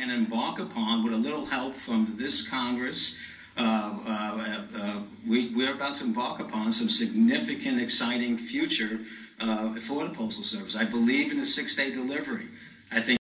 and embark upon, with a little help from this Congress, we're about to embark upon some significant, exciting future for the Postal Service. I believe in the 6-day delivery. I think